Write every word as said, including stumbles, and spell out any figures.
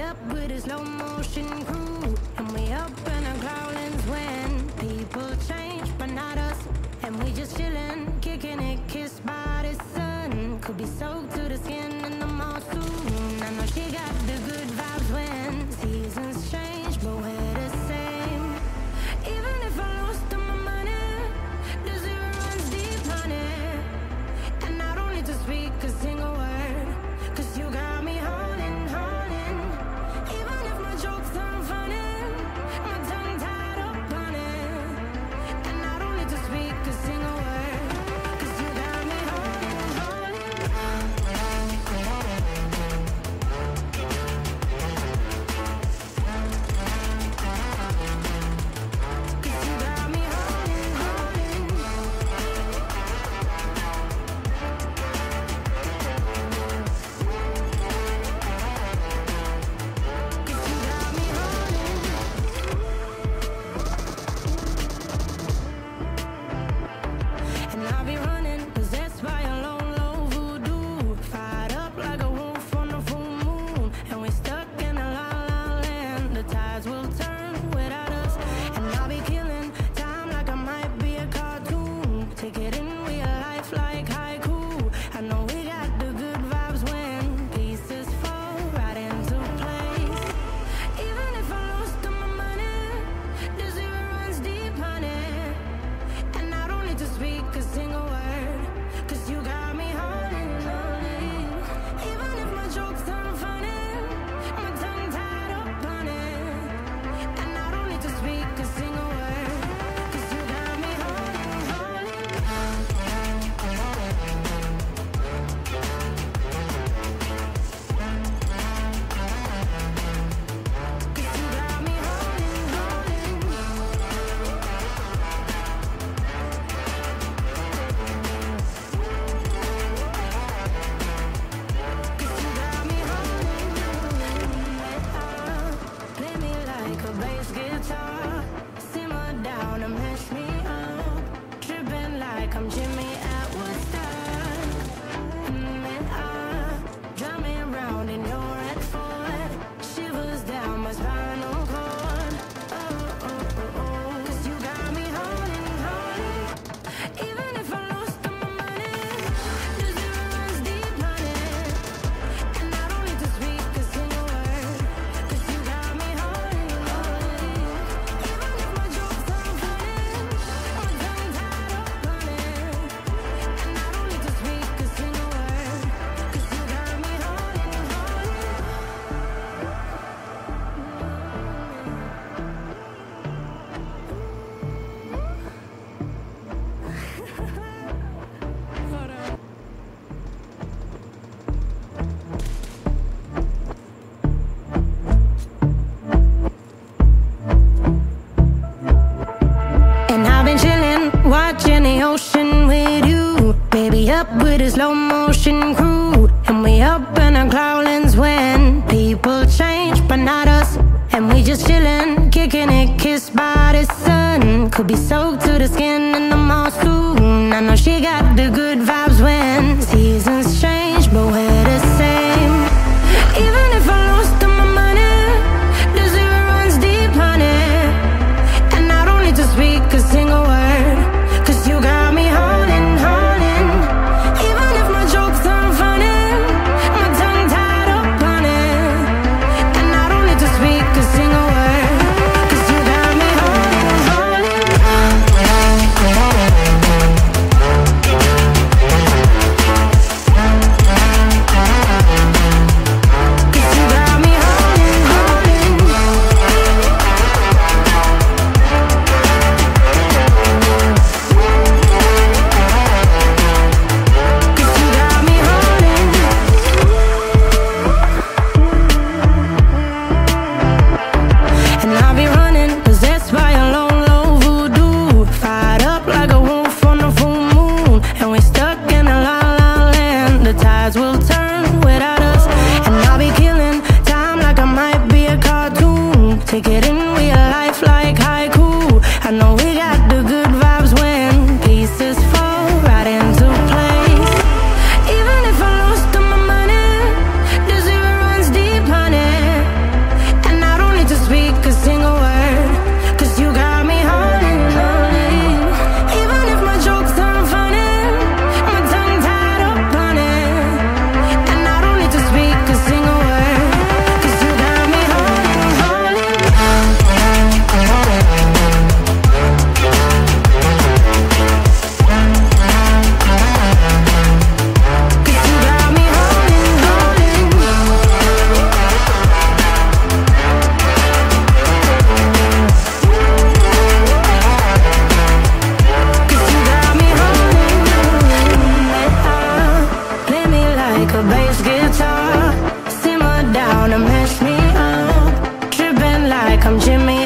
up with a slow motion crew, and we up in our growlings when people change, but not us. And we just chillin', kicking it, kissed by the sun. Could be soaked to the skin in the mall soon. I know she got the good vibes when seasons change, but we're the same. Even if I lost all my money, the zero runs deep, honey. And I don't need to speak a single word, cause you got me holding, holding. Even if my jokes aren't funny, my tongue tied up on it. And I don't need to speak a single word, cause you got me holding, holding. Cause you got me holding, holding. Cause you got me holding. And I'll be running, possessed by a lone, low voodoo. Fired up like a wolf on the full moon. And we're stuck in a la la land. The tides will turn without us. And I'll be killing time like I might be a cartoon. Take it in real life like haiku. I know we got the good vibes when pieces fall right into place. Even if I lost all my money, the zero runs deep, honey. And I don't need to speak a single word, cause you got me holding, holding. Even if my jokes aren't funny, my tongue tied up on it. And I don't need to speak a single word, cause you got me holding, holding. Cause you got me holding, holding. Cause you got me holding, holding. Play me like a bass guitar, simmer down and mash me up, tripping like I'm Jimmy at Woodstock. Mm, ah, drumming round in your red Ford, shivers down my spinal cord. Oh, oh, oh, oh. Cause you got me holding, holding. Even if I lost all my money, the zero runs deep, honey. And I don't need to speak a single word, cause you got me holding, holding. Even if my jokes aren't funny, my tongue tied up on it. And I don't need to speak a single word, cause you got me holding, And I've been chillin', watching the ocean with you. Baby, up with a slow motion crew. And we up in our growlings when people change, but not us. And we just chillin', kicking it, kissed by the sun. Could be soaked to the skin in the mall soon. I know she got the good vibes when seasons change, but we're the same. Even if I lost all my money, the zero runs deep, honey. And I don't need to speak a single word, cause you got me holding, holding. Even if my Come Jimmy